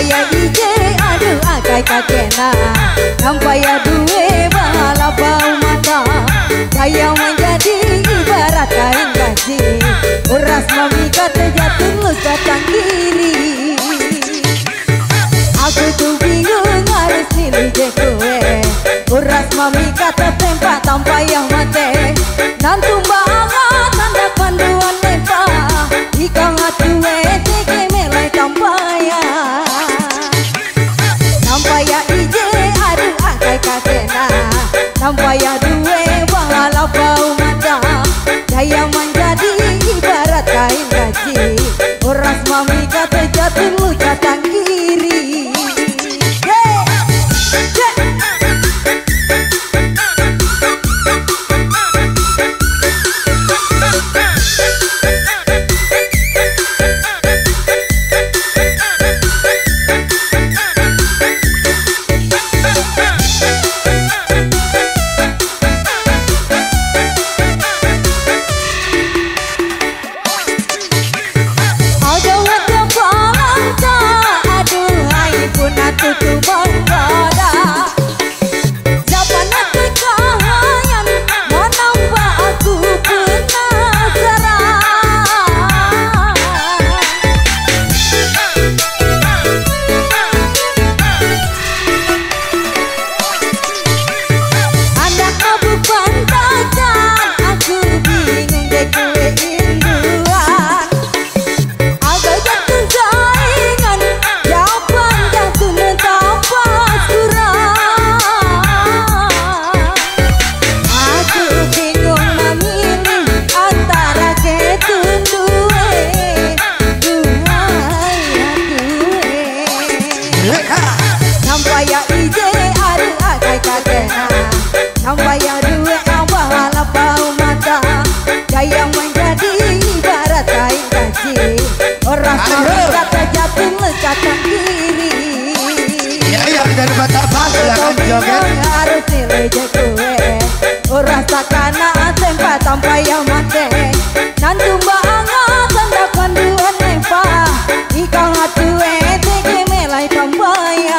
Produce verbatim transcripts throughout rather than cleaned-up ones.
Nampaya ije aduh akai kakena, nampaya duwe bahala bau mata, kaya menjadi ibarat kain gaji, uras mamikat jatuh luka kiri. Aku tuh bingung harus milih je kowe, uras mamikat tempat tanpa yang mate, nantu banget tanda panduan lepa, ikang atuwe teke melai tampaya. Nampaya ije aduh akai kakena, nampaya duwe bahala bau mata, kaya menjadi ibarat kain gaji, uras mamikat jatuh luka kiri. Nampaya ije aduh akai kakena, nampaya duwe bahala bau mata, kaya menjadi ibarat kain gaji, orang mamikat jatuh luka kiri. Iya iya dari mata silakan joget. Harus nilai je kowe, uras takana tempat tanpa yang mate, nantu banget tanda panduan lepa, ikang atuwe teke melai tampaya.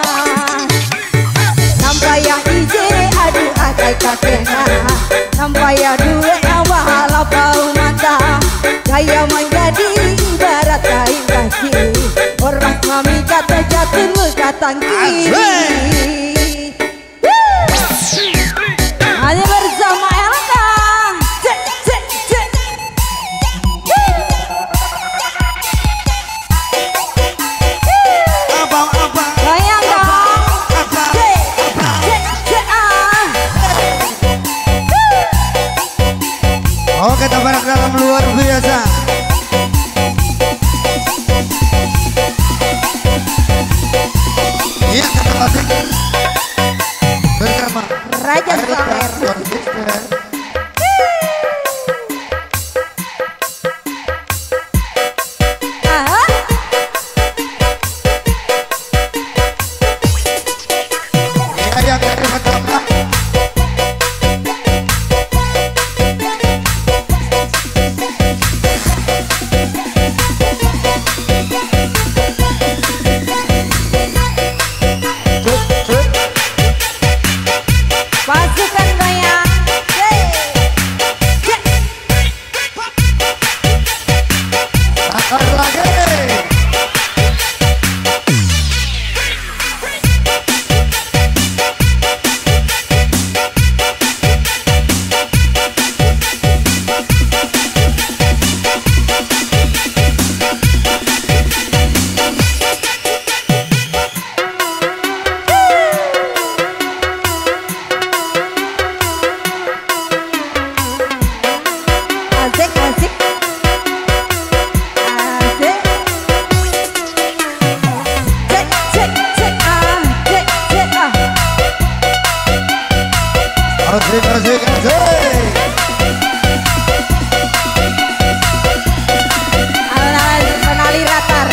Nampaya ije aduh akai kakena, nampaya duwe bahala bau mata, kaya menjadi ibarat kain gaji, uras mamikat jatuh luka kiri. Hanya bersama Elka. Cek cek cek. Abang abang. Goyang dong. Cek cek cek ah. Oke, tabarak dalam luar biasa. Iya, kata bersama Raja Samer. Ah. Iya, yang dari pertama. Pasukan goyang. Akar lagi. Asik asik. Asik. Cek cek cek ah. Cek cek ah. Asik asik asik. Alhamdulillah penali ratar.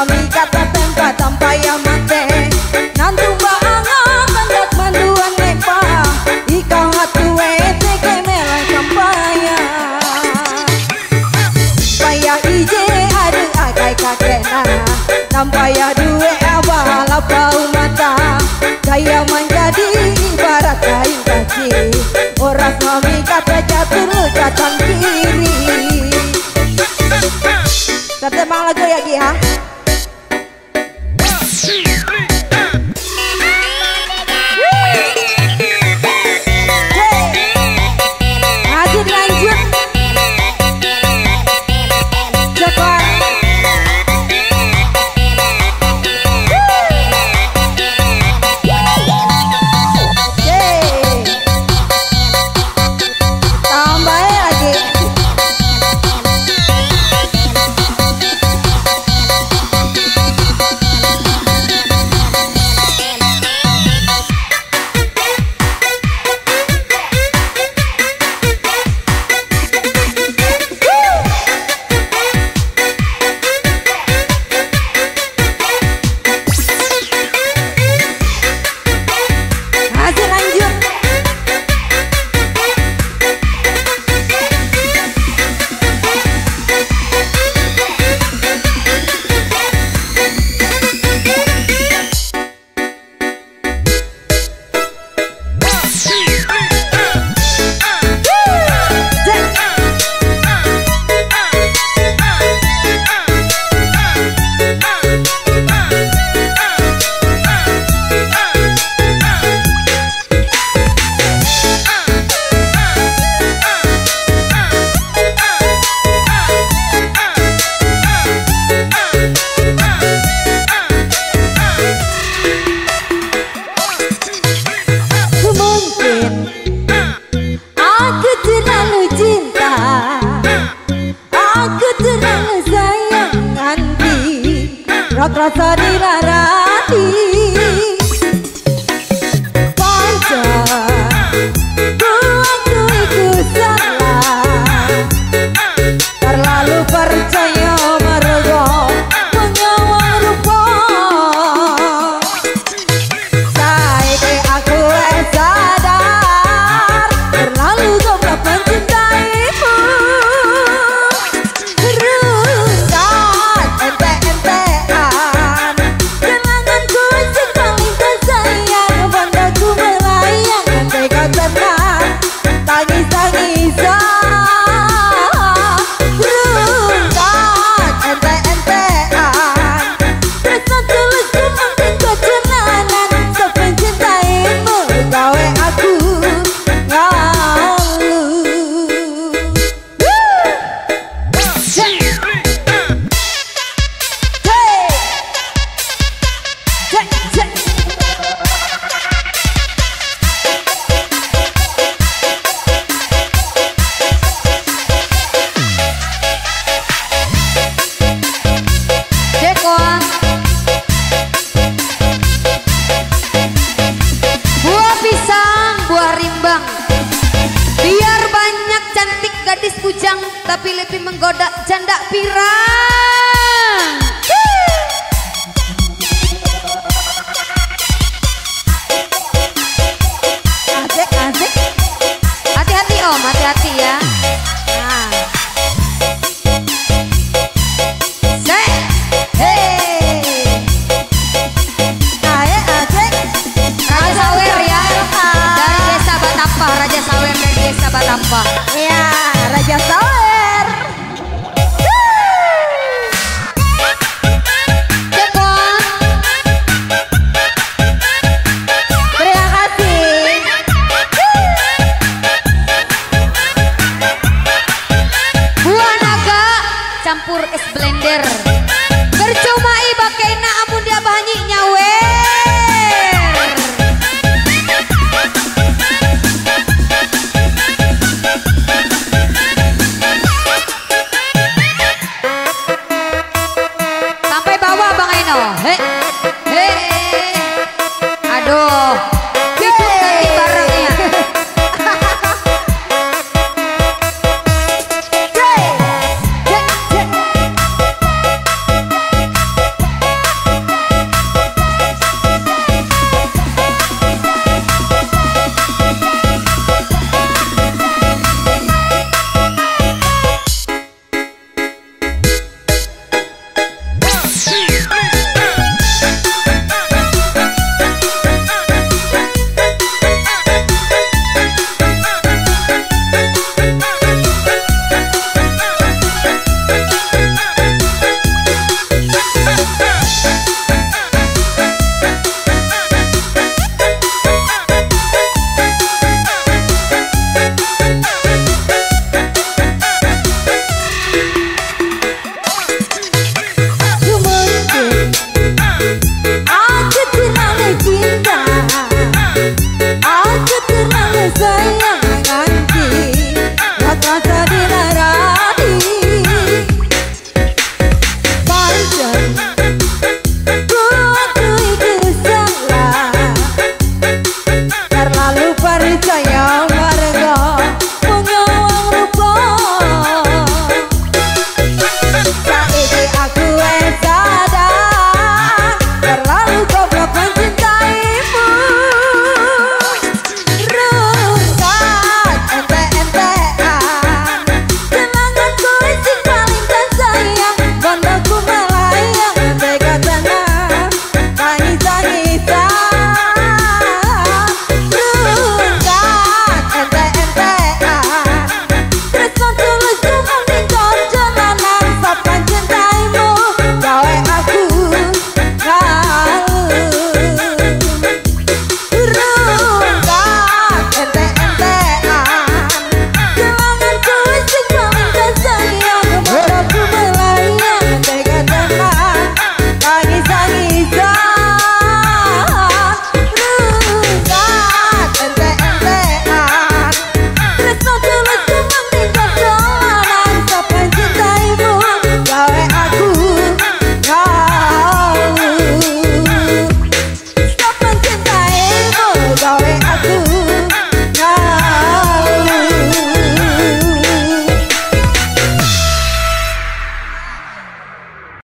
mami kata tempat tanpa yang mate nantu bangat hendak manduan nepa ikau hatu wete kemelan sampaya payah ije ada agai kakena nampaya duwe abah lapau mata gaya menjadi ibarat kain kaki oras mami kata catur catan kiri kata bang lagu ya Ki ha lanjut lanjut Jepang rasa di rarati